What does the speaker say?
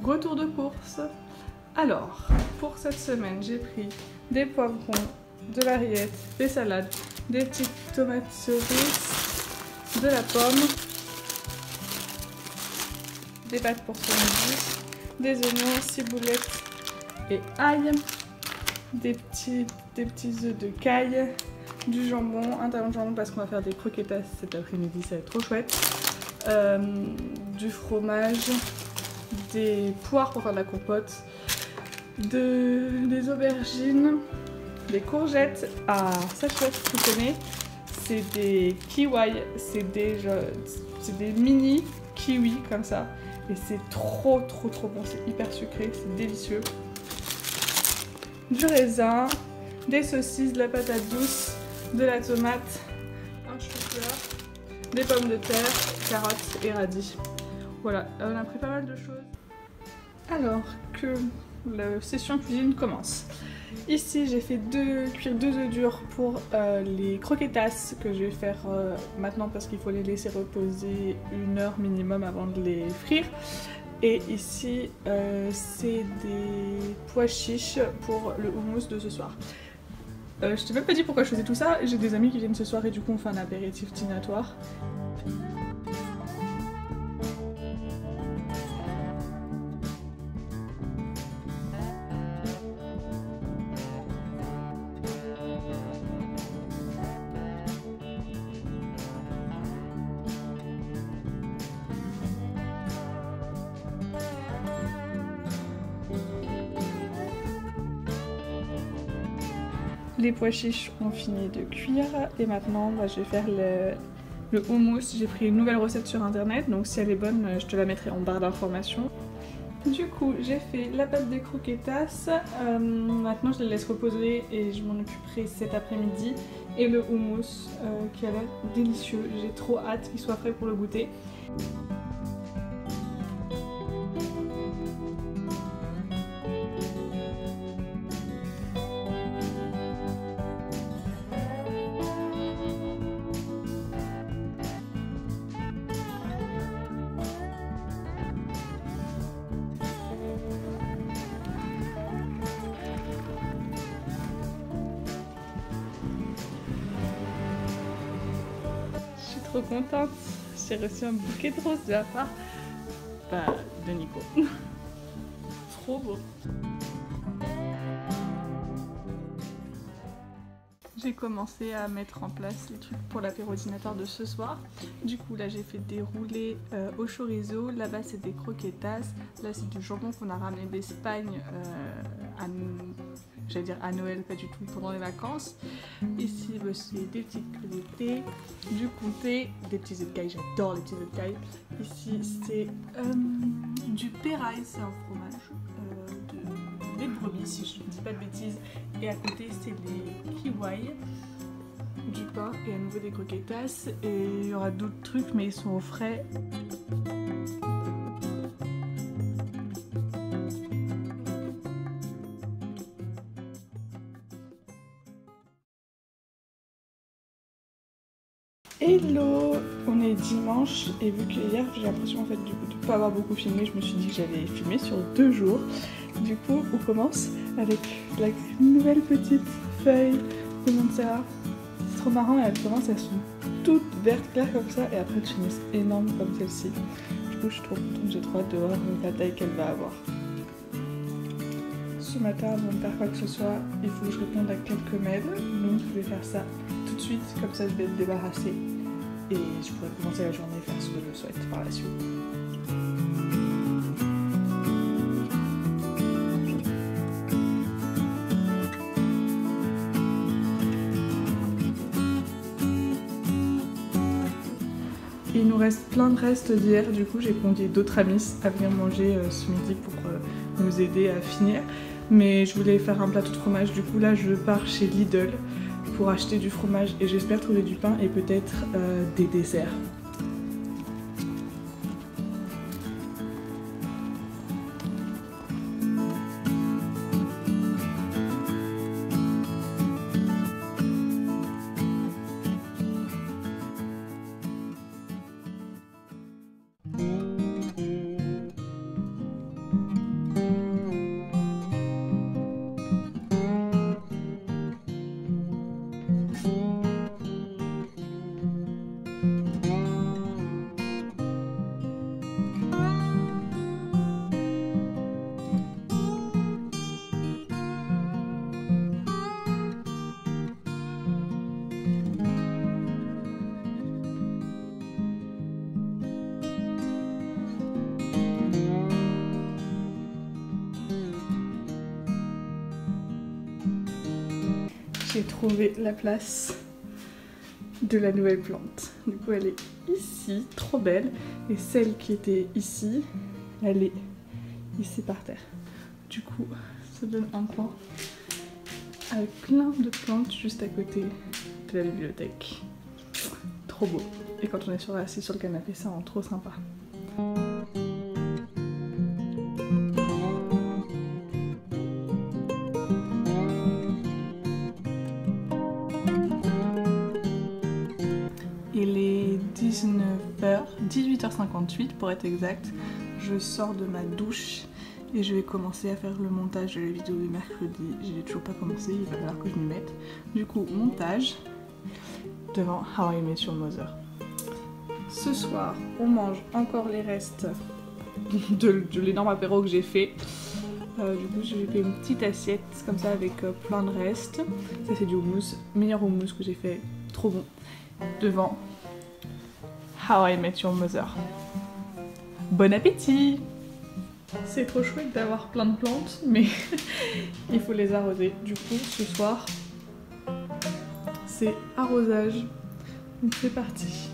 retour de course. Alors, pour cette semaine, j'ai pris des poivrons, de la rillette, des salades, des petites tomates cerises, de la pomme, des pâtes pour ce midi, des oignons, ciboulette et ail, des petits œufs de caille, du jambon, un talon de jambon parce qu'on va faire des croquetas cet après-midi, ça va être trop chouette, du fromage, des poires pour faire de la compote, des aubergines, des courgettes. Ah, ça je sais pas si tu connais, c'est des kiwis, c'est des mini kiwis comme ça. Et c'est trop bon, c'est hyper sucré, c'est délicieux. Du raisin, des saucisses, de la patate douce, de la tomate, un chou-fleur, des pommes de terre, carottes et radis. Voilà, on a pris pas mal de choses. Alors que la session cuisine commence. Ici j'ai fait cuire 2 œufs durs pour les croquetas que je vais faire maintenant parce qu'il faut les laisser reposer 1 heure minimum avant de les frire. Et ici c'est des pois chiches pour le houmous de ce soir. Je t'ai même pas dit pourquoi je faisais tout ça, j'ai des amis qui viennent ce soir et du coup on fait un apéritif dînatoire. Les pois chiches ont fini de cuire et maintenant je vais faire le houmous. J'ai pris une nouvelle recette sur internet, donc si elle est bonne, je te la mettrai en barre d'informations. Du coup, j'ai fait la pâte des croquetas. Maintenant, je les laisse reposer et je m'en occuperai cet après-midi. Et le houmous qui a l'air délicieux. J'ai trop hâte qu'il soit prêt pour le goûter. Trop contente, j'ai reçu un bouquet de roses de la part de Nico. Trop beau. J'ai commencé à mettre en place les trucs pour l'apéro dînatoire de ce soir. Du coup là j'ai fait des roulés au chorizo, là-bas c'est des croquetas, là c'est du jambon qu'on a ramené d'Espagne j'allais dire à Noël, pas du tout, pendant les vacances. Ici c'est des petites crudités, du comté, des petits œufs de caille, j'adore les petits œufs de caille. Ici c'est du pérail, c'est un fromage de lait de brebis si je ne dis pas de bêtises. Et à côté c'est les kiwis, du pain et à nouveau des croquetas. Et il y aura d'autres trucs mais ils sont au frais. Hello, on est dimanche et vu que hier j'ai l'impression en fait du coup de ne pas avoir beaucoup filmé, je me suis dit que j'allais filmer sur 2 jours. Du coup on commence avec la nouvelle petite feuille de Montserrat. C'est trop marrant, elles sont toutes vertes claires comme ça et après elles finissent énormes comme celle-ci. Du coup je suis trop contente, j'ai trop hâte de voir la taille qu'elle va avoir. Ce matin avant de faire quoi que ce soit, il faut que je réponde à quelques mails, donc je vais faire ça tout de suite, comme ça je vais être débarrassée et je pourrai commencer la journée et faire ce que je souhaite par la suite. Il nous reste plein de restes d'hier, du coup j'ai convié d'autres amis à venir manger ce midi pour nous aider à finir. Mais je voulais faire un plateau de fromage, du coup là je pars chez Lidl pour acheter du fromage et j'espère trouver du pain et peut-être des desserts. j'ai trouvé la place de la nouvelle plante. Du coup elle est ici, trop belle. Et celle qui était ici, elle est ici par terre. Du coup ça donne un coin avec plein de plantes juste à côté de la bibliothèque. Trop beau. Et quand on est assis sur le canapé, ça rend trop sympa. Il est 18h58 pour être exact. Je sors de ma douche et je vais commencer à faire le montage de la vidéo du mercredi. Je l'ai toujours pas commencé, il va falloir que je m'y mette. Du coup, montage devant How I Met Your Mother. Ce soir, on mange encore les restes de l'énorme apéro que j'ai fait. Du coup, j'ai fait une petite assiette comme ça avec plein de restes. Ça, c'est du houmous, meilleur houmous que j'ai fait, trop bon. Devant How I Met Your Mother. Bon appétit! C'est trop chouette d'avoir plein de plantes, mais il faut les arroser. Du coup, ce soir, c'est arrosage. Donc c'est parti.